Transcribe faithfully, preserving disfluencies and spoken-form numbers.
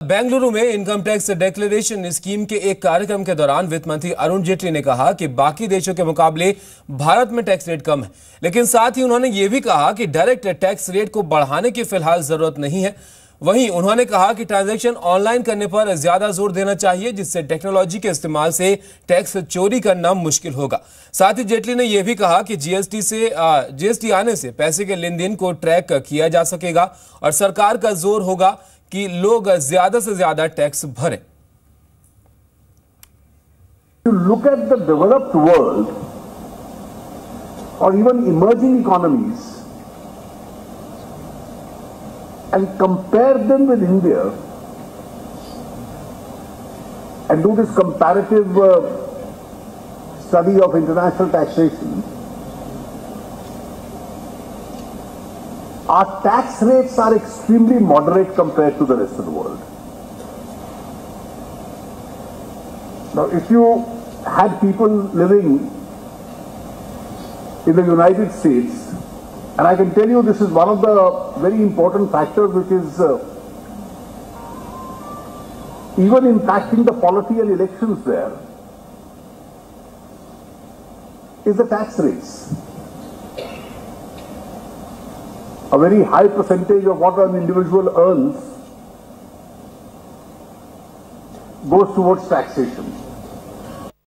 बेंगलुरु में income tax declaration scheme के एक कार्यक्रम के दौरान वित्त मंत्री अरुण जेटली ने कहा कि बाकी देशों के मुकाबले भारत में टैक्स रेट कम है, लेकिन साथ ही उन्होंने ये भी कहा कि डायरेक्ट टैक्स रेट को बढ़ाने की फिलहाल जरूरत नहीं है। वहीं उन्होंने कहा कि ट्रांजैक्शन ऑनलाइन करने पर ज्यादा जोर देना चाहिए, जिससे टेक्नोलॉजी के इस्तेमाल से टैक्स चोरी करना मुश्किल होगा। साथ ही जेटली ने यह भी कहा कि जीएसटी से जीएसटी आने से पैसे के लेन देन को ट्रैक किया जा सकेगा और सरकार का जोर होगा कि लोग ज्यादा से ज्यादा टैक्स भरें। To look at the developed world or even emerging economies and compare them with India and do this comparative uh, study of international taxation, our tax rates are extremely moderate compared to the rest of the world. Now, if you had people living in the United States, and I can tell you this is one of the very important factors which is uh, even impacting the polity and elections there, is the tax rates. A very high percentage of what an individual earns goes towards taxation.